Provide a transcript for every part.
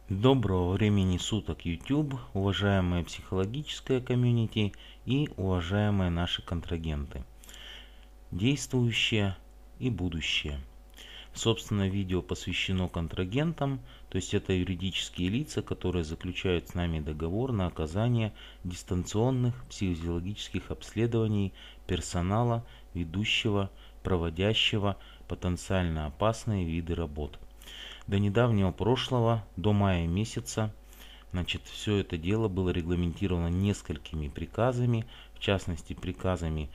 Доброго времени суток, YouTube, уважаемое психологическое комьюнити и уважаемые наши контрагенты, действующее и будущее. Собственно, видео посвящено контрагентам, то есть это юридические лица, которые заключают с нами договор на оказание дистанционных психофизиологических обследований персонала, ведущего, проводящего потенциально опасные виды работ. До недавнего прошлого, до мая месяца, все это дело было регламентировано несколькими приказами, в частности приказами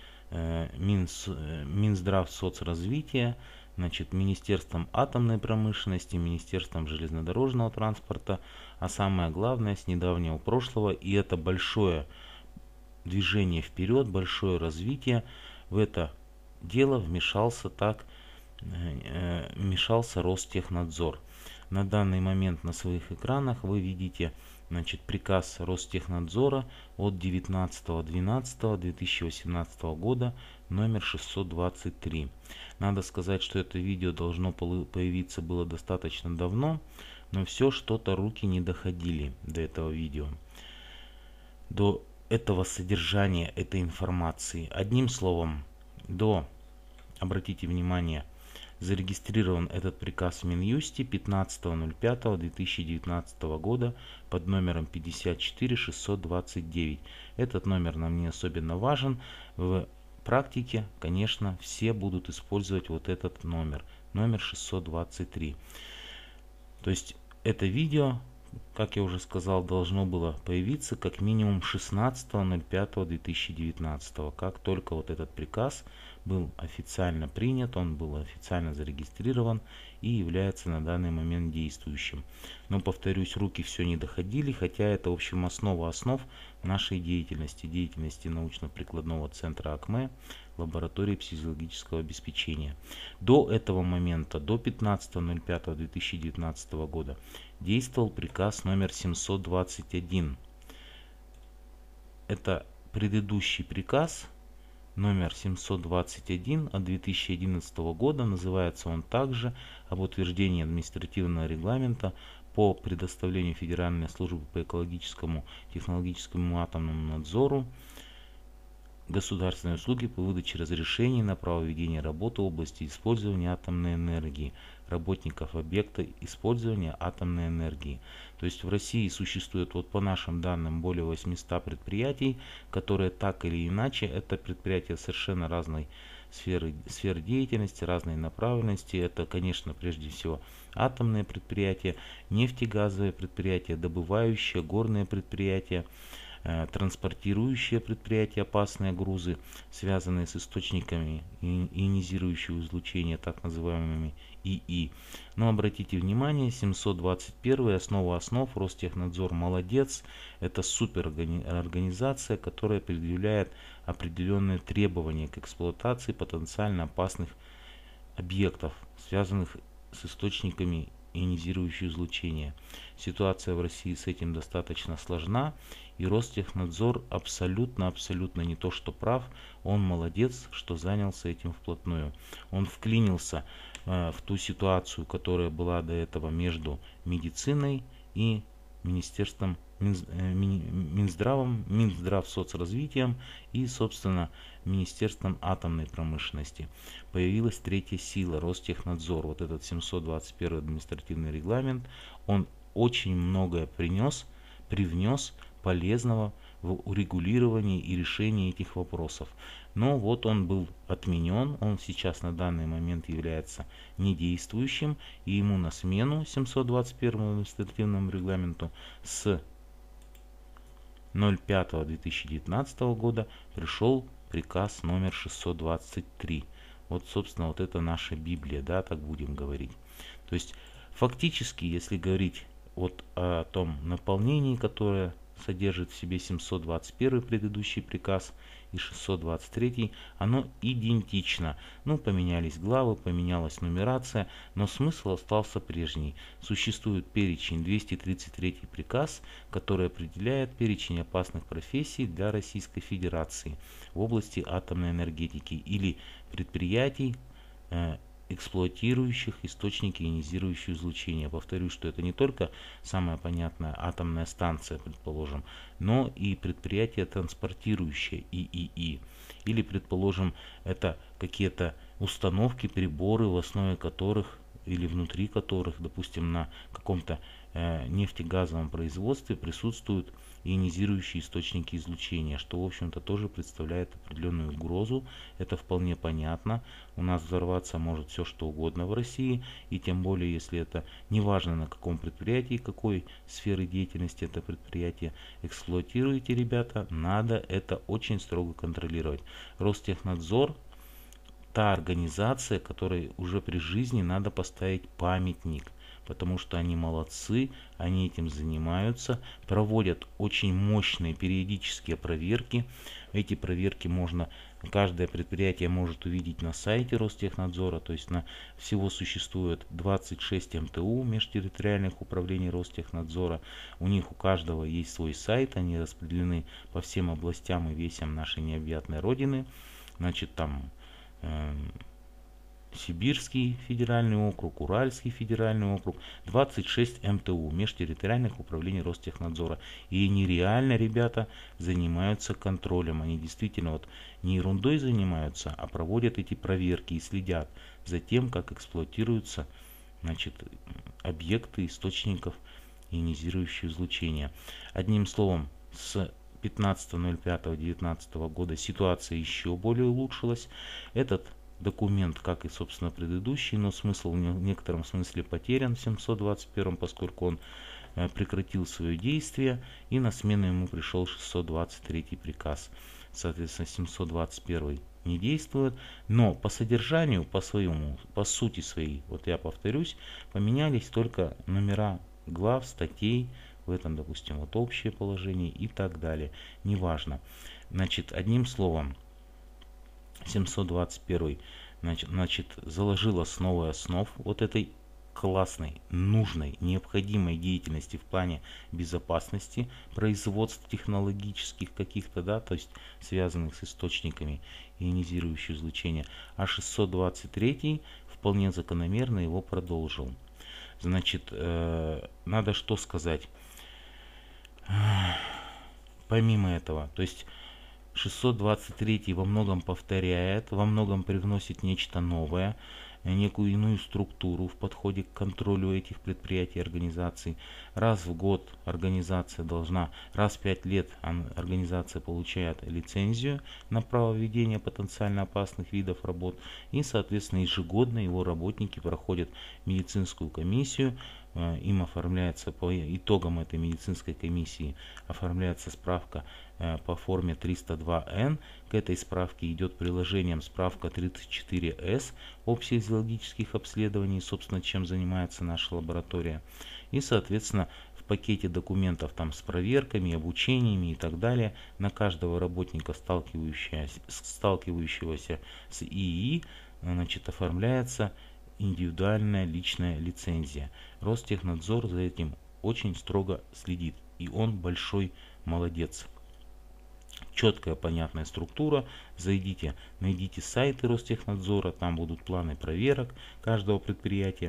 Минздравсоцразвития, Министерством атомной промышленности, Министерством железнодорожного транспорта, а самое главное с недавнего прошлого, и это большое движение вперед, большое развитие, в это дело вмешался Ростехнадзор. На данный момент на своих экранах вы видите приказ Ростехнадзора от 19.12.2018 года номер 623. Надо сказать, что это видео должно появиться было достаточно давно, но все что-то руки не доходили до этого видео, до этого содержания этой информации. Одним словом, обратите внимание, зарегистрирован этот приказ в Минюсте 15.05.2019 года под номером 54629. Этот номер нам не особенно важен. В практике, конечно, все будут использовать вот этот номер 623. То есть это видео, как я уже сказал, должно было появиться как минимум 16.05.2019. Как только вот этот приказ был официально принят, он был официально зарегистрирован и является на данный момент действующим. Но, повторюсь, руки все не доходили, хотя это, в общем, основа основ нашей деятельности научно-прикладного центра АКМЭ, лаборатории психологического обеспечения. До этого момента, до 15.05.2019 года, действовал приказ номер 721. Это предыдущий приказ номер 721 от 2011 года, называется он также об утверждении административного регламента по предоставлению Федеральной службы по экологическому, технологическому и атомному надзору государственные услуги по выдаче разрешений на право ведения работы в области использования атомной энергии работников объекта использования атомной энергии. То есть в России существует, вот по нашим данным, более 800 предприятий, которые так или иначе, это предприятия совершенно разной сферы деятельности, разной направленности. Это, конечно, прежде всего атомные предприятия, нефтегазовые предприятия, добывающие, горные предприятия, транспортирующие предприятия, опасные грузы, связанные с источниками ионизирующего излучения, так называемыми ИИ. Но обратите внимание, 721 основа основ, Ростехнадзор молодец, это супер организация, которая предъявляет определенные требования к эксплуатации потенциально опасных объектов, связанных с источниками ионизирующего излучения. Ситуация в России с этим достаточно сложна, и Ростехнадзор абсолютно не то что прав, он молодец, что занялся этим вплотную. Он вклинился в ту ситуацию, которая была до этого между медициной и Министерством Минздравсоцразвитием и, собственно, Министерством атомной промышленности. Появилась третья сила, Ростехнадзор. Вот этот 721 административный регламент, он очень многое привнес полезного в урегулировании и решении этих вопросов. Но вот он был отменен, он сейчас на данный момент является недействующим, и ему на смену 721 административному регламенту с 05.2019 года пришел приказ номер 623. Вот, собственно, вот это наша Библия, да, так будем говорить. То есть, фактически, если говорить вот о том наполнении, которое содержит в себе 721 предыдущий приказ и 623, оно идентично. Ну, поменялись главы, поменялась нумерация, но смысл остался прежний. Существует перечень 233 приказ, который определяет перечень опасных профессий для Российской Федерации в области атомной энергетики или предприятий, эксплуатирующих источники ионизирующего излучения. Повторюсь, что это не только самая понятная атомная станция, предположим, но и предприятие, транспортирующее ИИИ. Или, предположим, это какие-то установки, приборы, в основе которых или внутри которых, допустим, на каком-то нефтегазовом производстве присутствуют ионизирующие источники излучения, что, в общем-то, тоже представляет определенную угрозу. Это вполне понятно. У нас взорваться может все что угодно в России, и тем более, если это неважно на каком предприятии, какой сферы деятельности это предприятие эксплуатируете, ребята, надо это очень строго контролировать. Ростехнадзор — та организация, которой уже при жизни надо поставить памятник, потому что они молодцы, они этим занимаются, проводят очень мощные периодические проверки. Эти проверки каждое предприятие может увидеть на сайте Ростехнадзора, то есть всего существует 26 МТУ, межтерриториальных управлений Ростехнадзора. У них у каждого есть свой сайт, они распределены по всем областям и весям нашей необъятной родины. Значит, там Сибирский федеральный округ, Уральский федеральный округ, 26 МТУ, межтерриториальных управлений Ростехнадзора. И они реально, ребята, занимаются контролем. Они действительно не ерундой занимаются, а проводят эти проверки и следят за тем, как эксплуатируются, объекты источников ионизирующего излучения. Одним словом, с 15.05.2019 года ситуация еще более улучшилась. Этот документ, как и, собственно, предыдущий, но смысл в некотором смысле потерян в 721, поскольку он прекратил свое действие, и на смену ему пришел 623 приказ. Соответственно, 721 не действует, но по содержанию, по сути своей, я повторюсь, поменялись только номера глав, статей, в этом, допустим, общее положение и так далее. Неважно. Одним словом, 721 заложил основы основ этой классной, нужной, необходимой деятельности в плане безопасности производств технологических каких-то, то есть связанных с источниками ионизирующего излучения, а 623 вполне закономерно его продолжил. Надо что сказать? Помимо этого, то есть 623 во многом повторяет, во многом привносит нечто новое, некую иную структуру в подходе к контролю этих предприятий и организаций. Раз в год организация должна, раз в 5 лет организация получает лицензию на право ведения потенциально опасных видов работ, и, соответственно, ежегодно его работники проходят медицинскую комиссию. Им оформляется, по итогам этой медицинской комиссии, оформляется справка по форме 302Н. К этой справке идет приложением справка 34С общих зоологических обследований, собственно, чем занимается наша лаборатория. И, соответственно, в пакете документов с проверками, обучениями и так далее на каждого работника, сталкивающегося с ИИ, оформляется индивидуальная личная лицензия. Ростехнадзор за этим очень строго следит, и он большой молодец. Четкая, понятная структура. Зайдите, найдите сайты Ростехнадзора, там будут планы проверок каждого предприятия.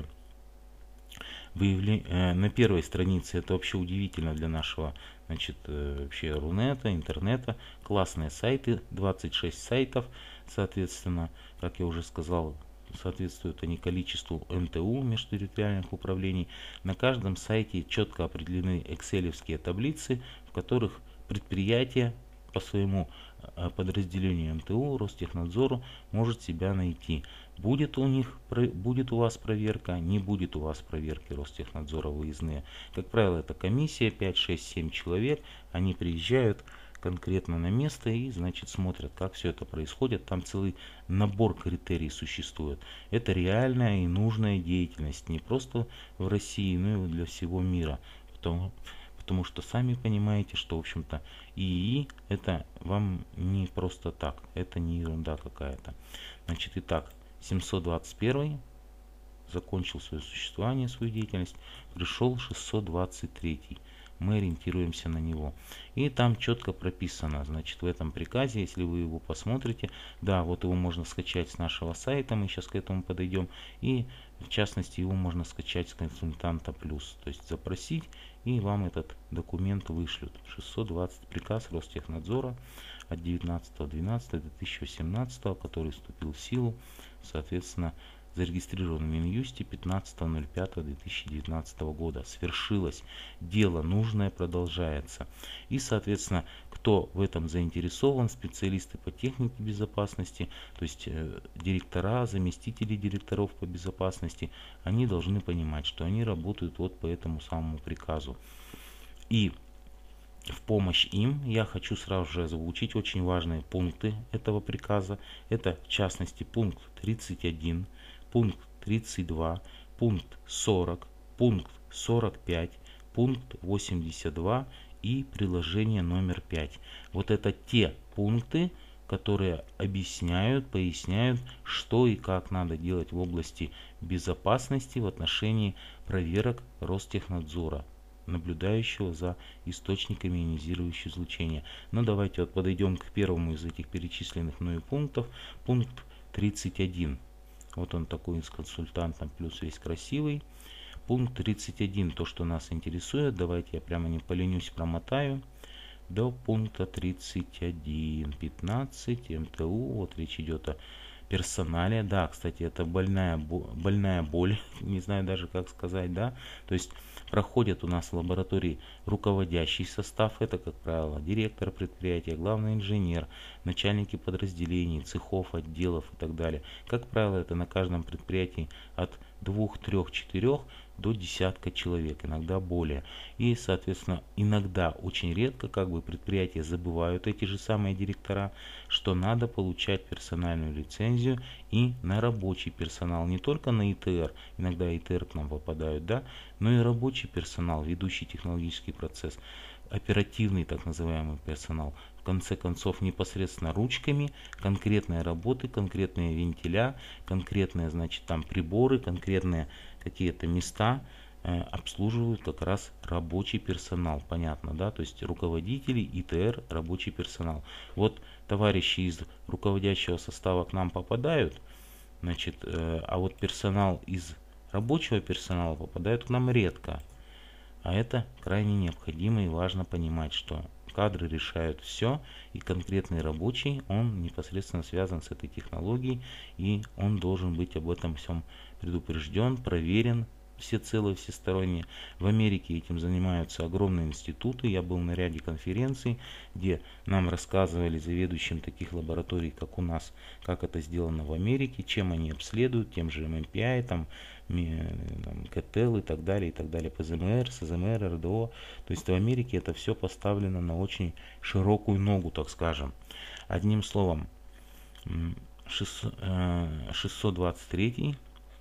На первой странице, это вообще удивительно для нашего вообще Рунета, интернета, классные сайты, 26 сайтов, соответственно, как я уже сказал, соответствуют они количеству МТУ, межтерриториальных управлений. На каждом сайте четко определены экселевские таблицы, в которых предприятие по своему подразделению МТУ, Ростехнадзору может себя найти. Будет у вас проверка, не будет у вас проверки Ростехнадзора выездные. Как правило, это комиссия 5, 6, 7 человек. Они приезжают конкретно на место и, смотрят, как все это происходит. Там целый набор критерий существует. Это реальная и нужная деятельность не просто в России, но и для всего мира. Потому что сами понимаете, что, в общем-то, ИИ это вам не просто так, это не ерунда какая-то. Итак, 721 закончил свое существование, свою деятельность, пришел 623. мы ориентируемся на него. И там четко прописано, значит, в этом приказе, если вы его посмотрите, да, вот его можно скачать с нашего сайта, мы сейчас к этому подойдем, и в частности его можно скачать с консультанта плюс, то есть запросить, и вам этот документ вышлют. 620 приказ Ростехнадзора от 19.12.2018, который вступил в силу, соответственно, зарегистрирован в Минюсте 15.05.2019 года. Свершилось. Дело нужное продолжается. И, соответственно, кто в этом заинтересован, специалисты по технике безопасности, то есть директора, заместители директоров по безопасности, они должны понимать, что они работают вот по этому самому приказу. И в помощь им я хочу сразу же озвучить очень важные пункты этого приказа. Это в частности пункт 31, пункт 32, пункт 40, пункт 45, пункт 82 и приложение номер 5. Вот это те пункты, которые объясняют, поясняют, что и как надо делать в области безопасности в отношении проверок Ростехнадзора, наблюдающего за источниками ионизирующего излучения. Но давайте вот подойдем к первому из этих перечисленных мною пунктов, пункт 31. Вот он такой с консультантом плюс весь красивый. Пункт 31, то, что нас интересует, давайте я прямо не поленюсь, промотаю до пункта 31, 15, МТУ, вот речь идет о персонале. Да, кстати, это больная боль, не знаю даже как сказать, да, то есть проходят у нас в лаборатории руководящий состав, это, как правило, директор предприятия, главный инженер, начальники подразделений, цехов, отделов и так далее. Как правило, это на каждом предприятии от 2, 3, 4 до десятка человек, иногда более. И, соответственно, иногда, очень редко, как бы предприятия забывают, эти же самые директора, что надо получать персональную лицензию и на рабочий персонал, не только на ИТР, иногда ИТР к нам попадают, да, но и рабочий персонал, ведущий технологический процесс, оперативный так называемый персонал, в конце концов непосредственно ручками, конкретные работы, конкретные вентиля, конкретные, значит, там приборы, конкретные какие-то места обслуживают как раз рабочий персонал, понятно, да, то есть руководители, ИТР, рабочий персонал. Вот товарищи из руководящего состава к нам попадают, значит, а вот персонал из рабочего персонала попадает к нам редко. А это крайне необходимо и важно понимать, что кадры решают все, и конкретный рабочий, он непосредственно связан с этой технологией, и он должен быть об этом всем предупрежден, проверен всецело, всесторонне. В Америке этим занимаются огромные институты. Я был на ряде конференций, где нам рассказывали заведующим таких лабораторий, как у нас, как это сделано в Америке, чем они обследуют, тем же MMPI, там, КТЛ и так далее, ПЗМР, СЗМР, РДО. То есть в Америке это все поставлено на очень широкую ногу, так скажем. Одним словом, 623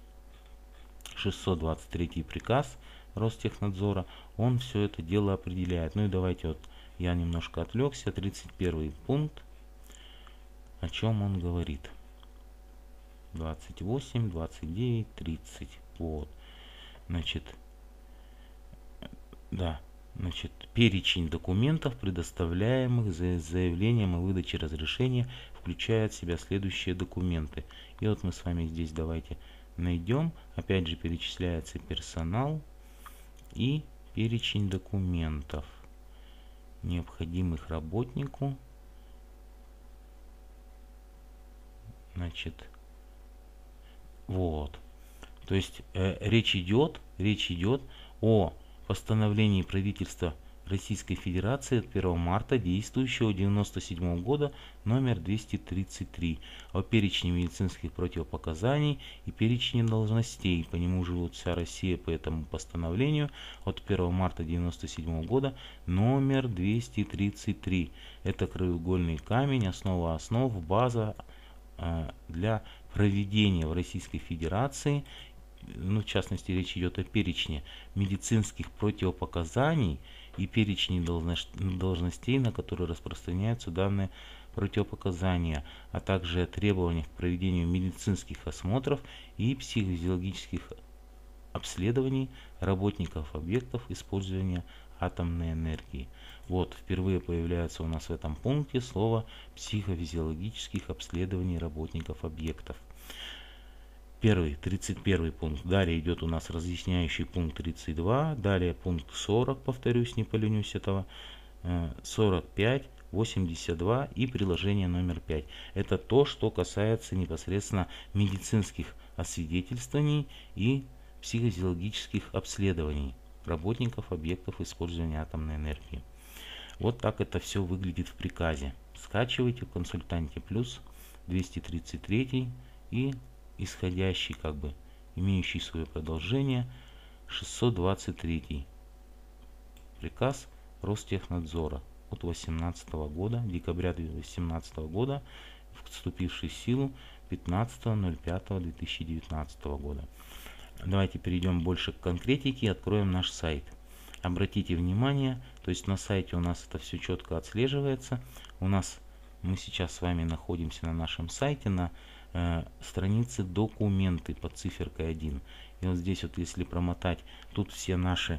приказ Ростехнадзора, он все это дело определяет. Ну и давайте вот я немножко отвлекся. 31 пункт, о чем он говорит. 28, 29, 30. Вот. Значит, да, значит, перечень документов, предоставляемых за заявлением о выдаче разрешения, включает в себя следующие документы. И вот мы с вами здесь давайте найдем. Опять же перечисляется персонал и перечень документов, необходимых работнику. Значит, вот. То есть речь идет о постановлении правительства Российской Федерации от 1 марта действующего 1997 года номер 233 о перечне медицинских противопоказаний и перечне должностей. По нему живут вся Россия, по этому постановлению от 1 марта 1997 года номер 233. Это краеугольный камень, основа основ, база для проведения в Российской Федерации, ну, в частности, речь идет о перечне медицинских противопоказаний и перечне должностей, на которые распространяются данные противопоказания, а также о требованиях к проведению медицинских осмотров и психофизиологических обследований работников объектов использования атомной энергии. Вот, впервые появляется у нас в этом пункте слово психофизиологических обследований работников объектов. Первый, 31 пункт. Далее идет у нас разъясняющий пункт 32. Далее пункт 40, повторюсь, не поленюсь этого. 45, 82 и приложение номер 5. Это то, что касается непосредственно медицинских освидетельствований и психофизиологических обследований работников объектов использования атомной энергии. Вот так это все выглядит в приказе. Скачивайте в консультанте плюс 233 и исходящий, имеющий свое продолжение 623 приказ Ростехнадзора от 2018 года, декабря 2018 года, вступивший в силу 15.05.2019 года. Давайте перейдем больше к конкретике и откроем наш сайт. Обратите внимание, то есть на сайте у нас это все четко отслеживается. Мы сейчас с вами находимся на нашем сайте на странице документы под циферкой 1. И вот здесь вот, если промотать, тут все наши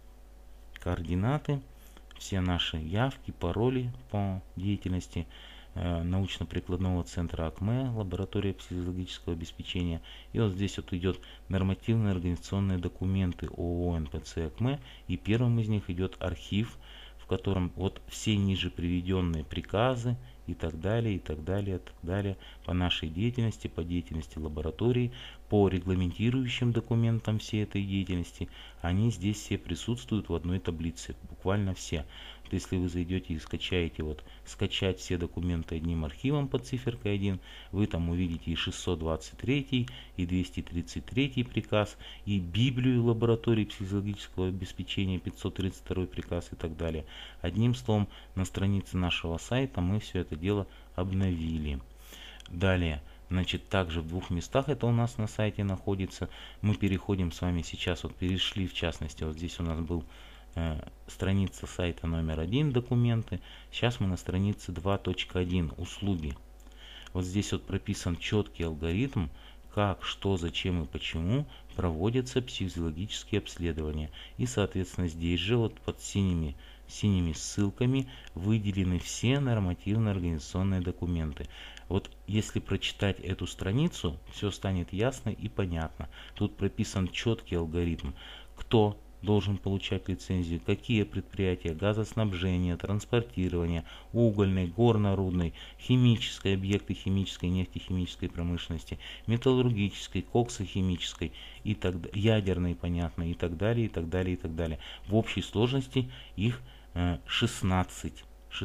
координаты, все наши явки, пароли по деятельности научно-прикладного центра АКМЭ, лаборатория психологического обеспечения. И вот здесь вот идет нормативные организационные документы ООО НПЦ АКМЭ. И первым из них идет архив, в котором вот все ниже приведенные приказы и так далее, и так далее, и так далее по нашей деятельности, по деятельности лаборатории, по регламентирующим документам всей этой деятельности, они здесь все присутствуют в одной таблице, буквально все. Вот если вы зайдете и скачаете, скачать все документы одним архивом под циферкой 1, вы там увидите и 623, и 233 приказ, и Библию лаборатории психологического обеспечения, 532 приказ и так далее. Одним словом, на странице нашего сайта мы все это дело обновили. Далее, также в двух местах это у нас на сайте находится. Мы переходим с вами сейчас, перешли в частности, вот здесь у нас был страница сайта номер 1, документы. Сейчас мы на странице 2.1, услуги. Вот здесь прописан четкий алгоритм, как, что, зачем и почему проводятся психофизиологические обследования. И, соответственно, здесь же под синими ссылками выделены все нормативно-организационные документы. Если прочитать эту страницу, все станет ясно и понятно. Тут прописан четкий алгоритм, кто должен получать лицензию, какие предприятия газоснабжения, транспортирования, угольной, горно-рудной, химической, объекты химической, нефтехимической промышленности, металлургической, коксохимической, и ядерной, понятно, и так далее, и так далее, и так далее. В общей сложности их 16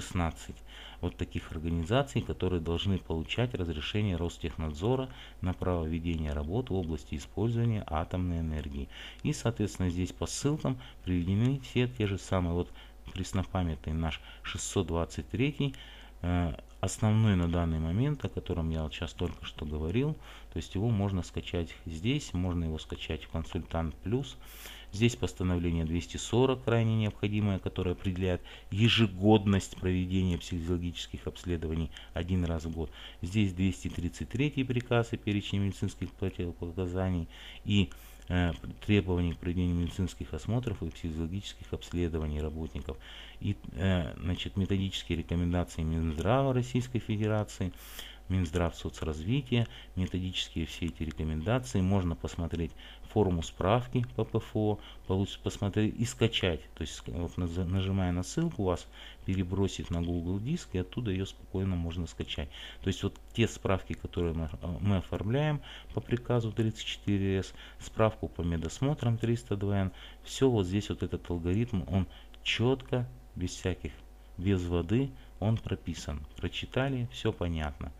таких организаций, которые должны получать разрешение Ростехнадзора на право ведения работ в области использования атомной энергии. И, соответственно, здесь по ссылкам приведены все те же самые, преснопамятный наш 623, основной на данный момент, о котором я сейчас только что говорил. То есть его можно скачать здесь, можно его скачать в Консультант Плюс. Здесь постановление 240 крайне необходимое, которое определяет ежегодность проведения психофизиологических обследований один раз в год. Здесь 233 приказ и перечень медицинских противопоказаний и требований к проведению медицинских осмотров и психофизиологических обследований работников. И методические рекомендации Минздрава Российской Федерации, Минздрав соцразвития, методические все эти рекомендации можно посмотреть форму справки по ПФО, посмотреть и скачать. То есть нажимая на ссылку, вас перебросит на Google диск, и оттуда ее спокойно можно скачать. То есть те справки, которые мы оформляем по приказу 34С, справку по медосмотрам 302Н, все здесь этот алгоритм, он четко, без воды, он прописан. Прочитали, все понятно.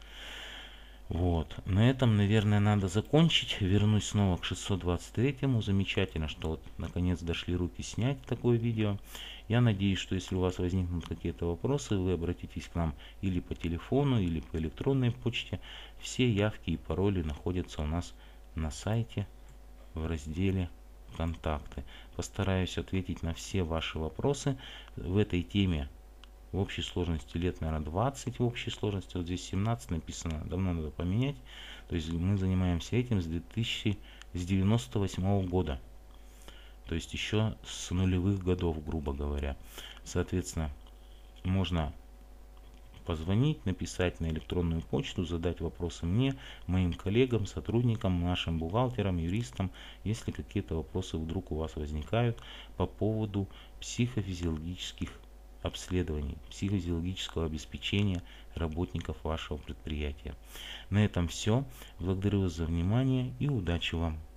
На этом, наверное, надо закончить. Вернусь снова к 623-му. Замечательно, что наконец дошли руки снять такое видео. Я надеюсь, что если у вас возникнут какие-то вопросы, вы обратитесь к нам или по телефону, или по электронной почте. Все явки и пароли находятся у нас на сайте в разделе «Контакты». Постараюсь ответить на все ваши вопросы в этой теме. В общей сложности лет, наверное, 20 в общей сложности. Здесь 17 написано, давно надо поменять. То есть мы занимаемся этим с 1998 года. то есть еще с нулевых годов, грубо говоря. Соответственно, можно позвонить, написать на электронную почту, задать вопросы мне, моим коллегам, сотрудникам, нашим бухгалтерам, юристам, если какие-то вопросы вдруг у вас возникают по поводу психофизиологических обследований, психофизиологического обеспечения работников вашего предприятия. На этом все. Благодарю вас за внимание и удачи вам!